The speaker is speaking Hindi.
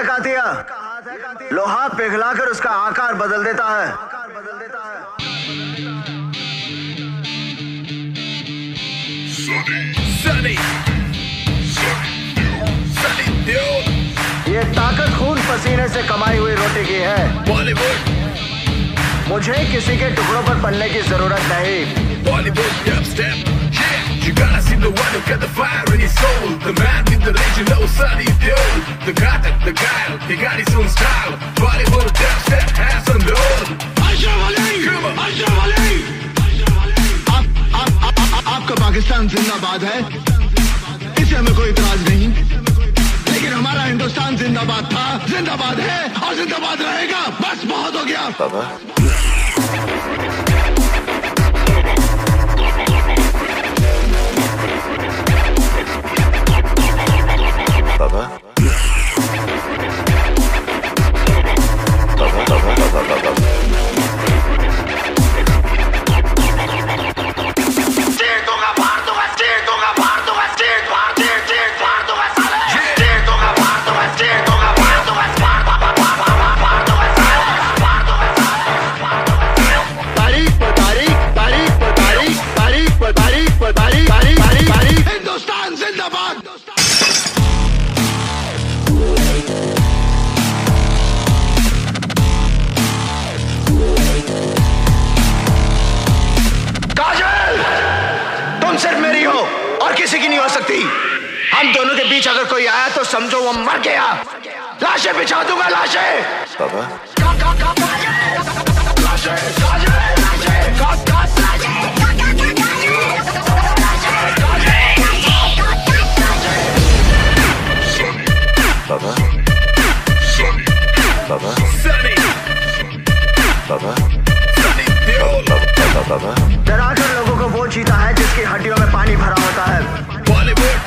कातिया लोहा पिघलाकर उसका आकार बदल देता है। ये ताकत खून पसीने से कमाई हुई रोटी की है। मुझे किसी के टुकड़ों पर पलने की जरूरत नहीं। You gotta see the one who got the fire in his soul. The man with the legend, no Sunny Deol. The guy, he got his own style. Bollywood dubstep, hands on the road. Ashraf Ali, come on, Ashraf Ali. आपका पाकिस्तान जिंदाबाद है, इसे हमें कोई इतराज नहीं, लेकिन हमारा हिंदुस्तान जिंदाबाद था, जिंदाबाद है और जिंदाबाद रहेगा। बस बहुत हो गया। बाबा हिंदुस्तान जिंदाबाद। काजल, तुम सिर्फ मेरी हो और किसी की नहीं हो सकती। हम दोनों के बीच अगर कोई आया तो समझो वो मर गया। लाशें बिछा दूंगा, लाशें। बाबा डराकर लोगों को वो जीता है जिसकी हड्डियों में पानी भरा होता है।